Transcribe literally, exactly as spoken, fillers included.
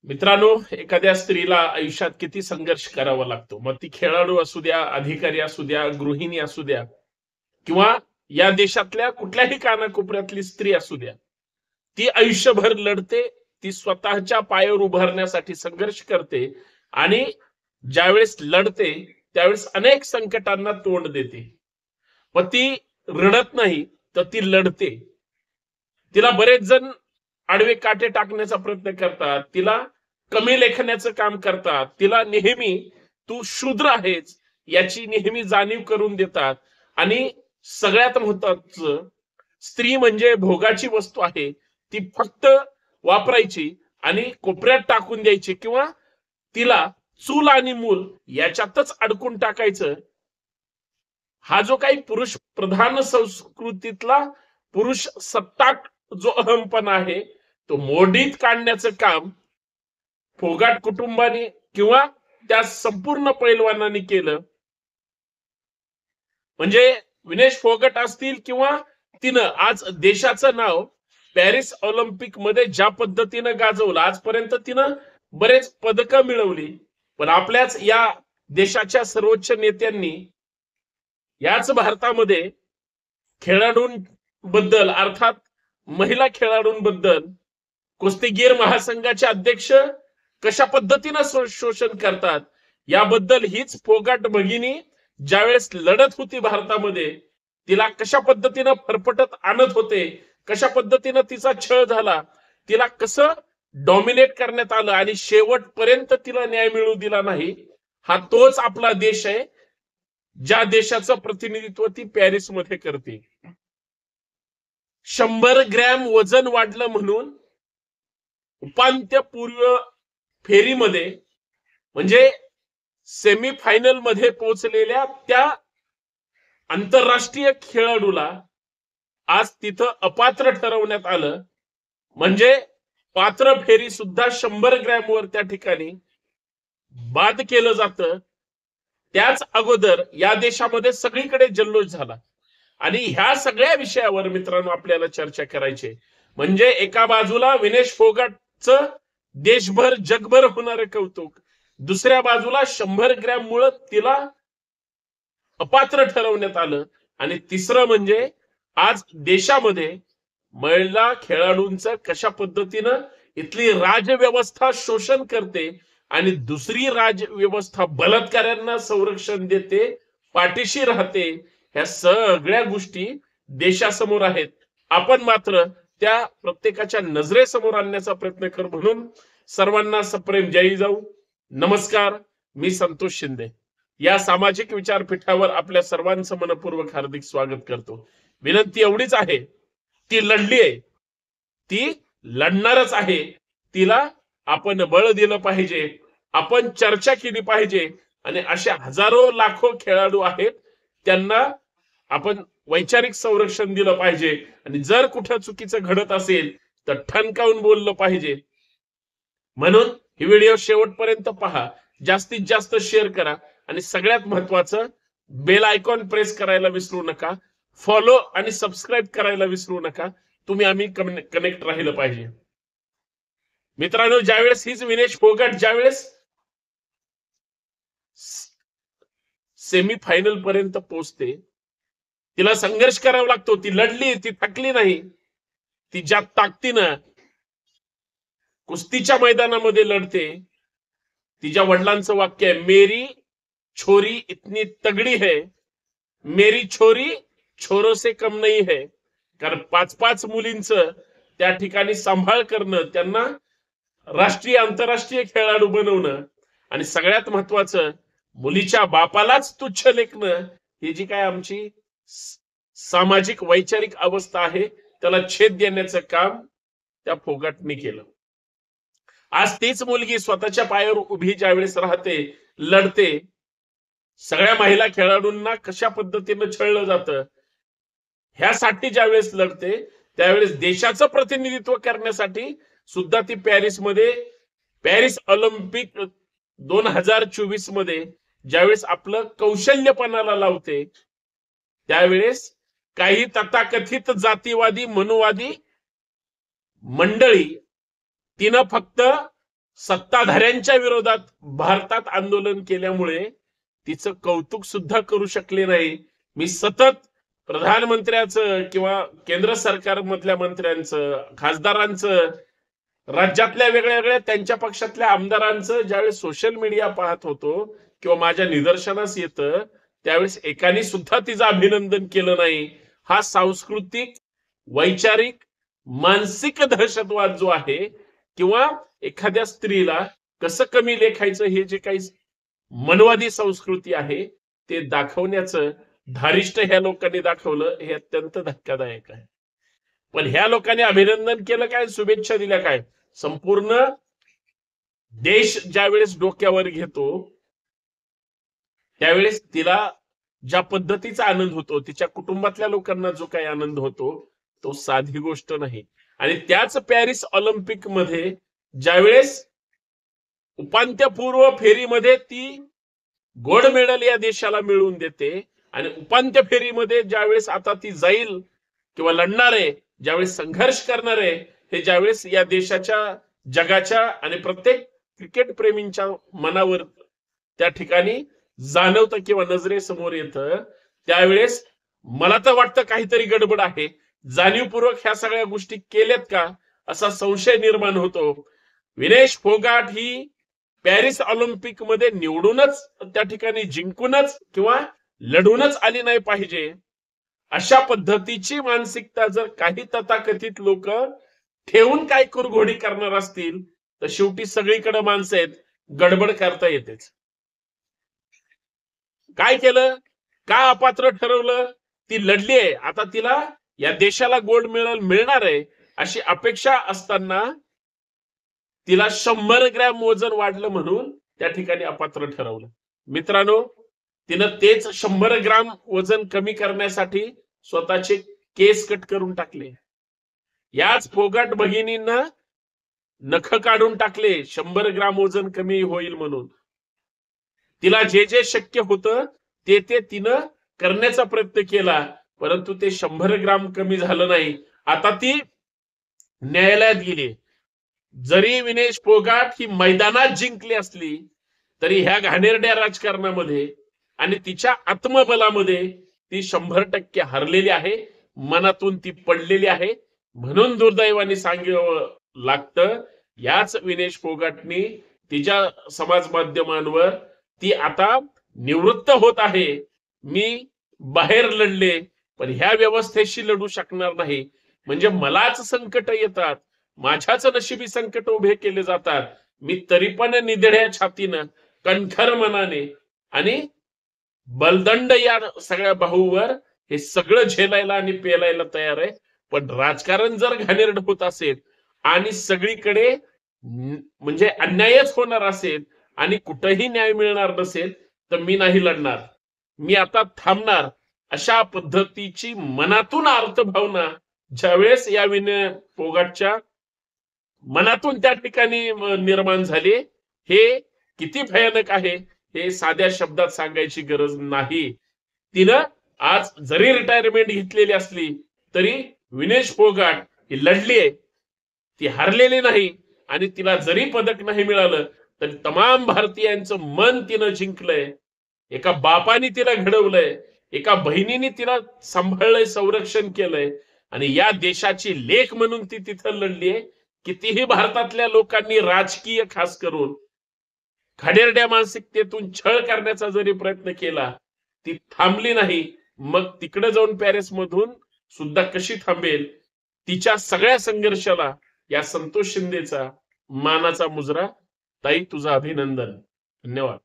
मित्रांनो, एखाद्या स्त्रीला आयुष्यात किती संघर्ष करावा लागतो, मग ती खेळाडू असू द्या, अधिकारी असू द्या, गृहिणी असू द्या किंवा या देशातल्या कुठल्याही कानाकोपऱ्यातली स्त्री असू द्या. ती आयुष्यभर लढते, ती स्वतःच्या पायावर उभारण्यासाठी संघर्ष करते आणि ज्यावेळेस लढते त्यावेळेस अनेक संकटांना तोंड देते. पण ती रडत नाही, तर ती लढते. तिला बरेच जण आडवे काटे टाकण्याचा प्रयत्न करतात, तिला कमी लेखण्याचं काम करतात, तिला नेहमी तू शूद्र आहेस याची नेहमी जाणीव करून देतात. आणि सगळ्यात महत्वाचं, स्त्री म्हणजे भोगाची वस्तू आहे, ती फक्त वापरायची आणि कोपऱ्यात टाकून द्यायची किंवा तिला चूल आणि मूल याच्यातच अडकून टाकायचं. हा जो काही पुरुष प्रधान संस्कृतीतला पुरुष सत्ताक जो अहमपणा आहे, तो मोडीत काढण्याचं काम फोगाट कुटुंबाने किंवा त्या संपूर्ण पैलवानांनी केलं. म्हणजे विनेश फोगट असतील किंवा तिनं आज देशाचं नाव पॅरिस ऑलिम्पिक मध्ये ज्या पद्धतीनं गाजवलं, आजपर्यंत तिनं बरेच पदकं मिळवली. पण आपल्याच या देशाच्या सर्वोच्च नेत्यांनी याच भारतामध्ये खेळाडूंबद्दल, अर्थात महिला खेळाडूंबद्दल कुस्तीगीर महासंघाचे अध्यक्ष कशा पद्धतीनं शोषण करतात याबद्दल हीच फोगाट भगिनी ज्यावेळेस लढत होती भारतामध्ये, तिला कशा पद्धतीनं फरफटत आणत होते, कशा पद्धतीनं तिचा छळ झाला, तिला कसं डॉमिनेट करण्यात आलं आणि शेवटपर्यंत तिला न्याय मिळू दिला नाही. हा तोच आपला देश आहे ज्या देशाचं प्रतिनिधित्व ती पॅरिस मध्ये करते. शंभर ग्रॅम वजन वाढलं म्हणून उपांत्यपूर्व फेरीमध्ये म्हणजे सेमीफायनल मध्ये पोहोचलेल्या त्या आंतरराष्ट्रीय खेळाडूला आज तिथं अपात्र ठरवण्यात आलं. म्हणजे पात्र फेरी सुद्धा शंभर ग्रॅम वर त्या ठिकाणी बाद केलं जातं. त्याच अगोदर या देशामध्ये सगळीकडे जल्लोष झाला. आणि ह्या सगळ्या विषयावर मित्रांनो आपल्याला चर्चा करायची. म्हणजे एका बाजूला विनेश फोगाटचं देशभर जगभर होणारं कौतुक, दुसऱ्या बाजूला शंभर ग्रॅम मुळे तिला अपात्र ठरवण्यात आलं, आणि तिसरं म्हणजे आज देशामध्ये महिला खेळाडूंचं कशा पद्धतीनं इथली राजव्यवस्था शोषण करते आणि दुसरी राजव्यवस्था बलात्काऱ्यांना संरक्षण देते, पाठीशी राहते. ह्या सगळ्या गोष्टी देशासमोर आहेत. आपण मात्र त्या प्रत्येकाच्या नजरेसमोर आणण्याचा प्रयत्न कर. म्हणून सर्वांना सप्रेम जय जाऊ. नमस्कार, मी संतोष शिंदे. या सामाजिक विचारपीठावर आपल्या सर्वांचं मनपूर्वक हार्दिक स्वागत करतो. विनंती एवढीच आहे, ती लढली आहे, ती लढणारच आहे, तिला आपण बळ दिलं पाहिजे, आपण चर्चा केली पाहिजे. आणि अशा हजारो लाखो खेळाडू आहेत, त्यांना आपण वैचारिक संरक्षण दिलं पाहिजे. आणि जर कुठं चुकीचं घडत असेल तर ठणकावून बोललं पाहिजे. म्हणून ही व्हिडिओ शेवटपर्यंत पहा, जास्तीत जास्त शेअर करा आणि सगळ्यात महत्वाचं बेल आयकॉन प्रेस करायला विसरू नका. फॉलो आणि सबस्क्राईब करायला विसरू नका. तुम्ही आम्ही कनेक्ट राहिलं पाहिजे. मित्रांनो, ज्यावेळेस हीच विनेश फोगाट ज्यावेळेस सेमीफायनल पर्यंत पोहोचते, तिला संघर्ष करावा लागतो. ती लढली, ती थकली नाही. ती ज्या ताकदीनं कुस्तीच्या मैदानामध्ये लढते. तिच्या वडिलांचं वाक्य आहे, मेरी छोरी इतनी तगड़ी है, मेरी छोरी छोरों से कम नहीं है. कारण पाच पाच मुलींचं त्या ठिकाणी सांभाळ करणं, त्यांना राष्ट्रीय आंतरराष्ट्रीय खेळाडू बनवणं आणि सगळ्यात महत्वाचं मुलीच्या बापालाच तुच्छ लेखणं, ही जी काय आमची सामाजिक वैचारिक अवस्था आहे त्याला छेद देण्याचं काम त्या फोगाटने केलं. आज तीच मुलगी स्वतःच्या पायावर उभी ज्यावेळेस राहते, लढते, सगळ्या महिला खेळाडूंना कशा पद्धतीनं छळलं जातं ह्यासाठी ज्यावेळेस लढते, त्यावेळेस देशाचं प्रतिनिधित्व करण्यासाठी सुद्धा ती पॅरिस मध्ये पॅरिस ऑलिम्पिक दोन हजार चोवीस मध्ये ज्यावेळेस आपलं कौशल्यपणाला लावते, त्यावेळेस काही तथाकथित जातीवादी मनुवादी मंडळी तिनं फक्त सत्ताधाऱ्यांच्या विरोधात भारतात आंदोलन केल्यामुळे तिचं कौतुक सुद्धा करू शकले नाही. मी सतत प्रधानमंत्र्याचं किंवा केंद्र सरकारमधल्या मंत्र्यांचं, खासदारांचं, राज्यातल्या वेगळ्या वेगळ्या त्यांच्या पक्षातल्या आमदारांचं ज्यावेळेस सोशल मीडिया पाहत होतो किंवा माझ्या निदर्शनास येतं त्यावेळेस एकाने सुद्धा तिचं अभिनंदन केलं नाही. हा सांस्कृतिक, वैचारिक, मानसिक दहशतवाद जो आहे किंवा एखाद्या स्त्रीला कसं कमी लेखायचं हे जे काही मनवादी संस्कृती आहे ते दाखवण्याचं धारिष्ट ह्या लोकांनी दाखवलं हे अत्यंत धक्कादायक आहे. पण ह्या लोकांनी अभिनंदन केलं काय, शुभेच्छा दिल्या काय? संपूर्ण देश ज्यावेळेस डोक्यावर घेतो त्यावेळेस तिला ज्या पद्धतीचा आनंद होतो, तिच्या कुटुंबातल्या लोकांना जो काही आनंद होतो तो साधी गोष्ट नाही. आणि त्याच पॅरिस ऑलिम्पिक मध्ये ज्यावेळेस उपांत्यपूर्व फेरीमध्ये ती गोल्ड मेडल या देशाला मिळवून देते आणि उपांत्य फेरीमध्ये ज्यावेळेस आता ती जाईल किंवा लढणार आहे, ज्यावेळेस संघर्ष करणार आहे, हे ज्यावेळेस या देशाच्या, जगाच्या आणि प्रत्येक क्रिकेट प्रेमींच्या मनावर त्या ठिकाणी जाणवतं किंवा नजरेसमोर येतं त्यावेळेस मला तर वाटतं काहीतरी गडबड आहे. जाणीवपूर्वक ह्या सगळ्या गोष्टी केल्यात का असा संशय निर्माण होतो. विनेश फोगाट ही पॅरिस ऑलिम्पिक मध्ये निवडूनच त्या ठिकाणी जिंकूनच किंवा लढूनच आली नाही पाहिजे. अशा पद्धतीची मानसिकता जर काही तथाकथित लोक ठेवून काय कुरघोडी करणार असतील तर शेवटी सगळीकडे माणसं आहेत, गडबड करता येतेच. काय केलं, का अपात्र ठरवलं? ती लढली आहे, आता तिला या देशाला गोल्ड मेडल मिळणार आहे अशी अपेक्षा असताना तिला शंभर ग्रॅम वजन वाढलं म्हणून त्या ठिकाणी अपात्र ठरवलं. मित्रांनो, तिनं तेच शंभर ग्राम वजन कमी करण्यासाठी स्वतःचे केस कट करून टाकले. याच फोगाट भगिनींना नख काढून टाकले शंभर ग्राम वजन कमी होईल म्हणून. तिला जे जे शक्य होतं ते ते तिनं करण्याचा प्रयत्न केला, परंतु ते शंभर ग्राम कमी झालं नाही. आता ती न्यायालयात गेली. जरी विनेश फोगाट ही मैदानात जिंकली असली तरी ह्या घाणेरड्या राजकारणामध्ये आणि तिच्या आत्मबलामध्ये ती शंभर टक्के हरलेली आहे, मनातून ती पडलेली आहे. म्हणून दुर्दैवाने सांगावं लागतं, याच विनेश फोगाटनी तिच्या समाज माध्यमांवर ती आता निवृत्त होत आहे. मी बाहेर लढले पण ह्या व्यवस्थेशी लढू शकणार नाही, म्हणजे मलाच संकट येतात, माझ्याच नशिबी संकट उभे केले जातात, मी तरी पण निधड्या छातीनं, कणखर मनाने आणि बलदंड या सगळ्या बाहूवर हे सगळं झेलायला आणि पेलायला तयार आहे. पण राजकारण जर घाणेरड होत असेल आणि सगळीकडे म्हणजे अन्यायच होणार असेल आणि कुठेही न्याय मिळणार नसेल तर मी नाही लढणार, मी आता थांबणार. अशा पद्धतीची मनातून अर्थभावना ज्यावेळेस या विनय फोगाटच्या मनातून त्या ठिकाणी निर्माण झाली, हे किती भयानक आहे हे साध्या शब्दात सांगायची गरज नाही. तिनं आज जरी रिटायरमेंट घेतलेली असली तरी विनेश फोगाट ही लढली आहे, ती हरलेली नाही. आणि तिला जरी पदक नाही मिळालं तरी तमाम भारतीयांचं मन तिनं जिंकलंय. एका बापाने तिला घडवलंय, एका बहिणीने तिला सांभाळलंय, संरक्षण केलंय आणि या देशाची लेख म्हणून ती तिथं लढली आहे. कितीही भारतातल्या लोकांनी राजकीय खास करून घाणेरड्या मानसिकतेतून छळ करण्याचा जरी प्रयत्न केला ती थांबली नाही. मग तिकडे जाऊन पॅरिस मधून सुद्धा कशी थांबेल? तिच्या सगळ्या संघर्षाला या संतोष शिंदेचा मानाचा मुजरा. ताई, तुझं अभिनंदन. धन्यवाद.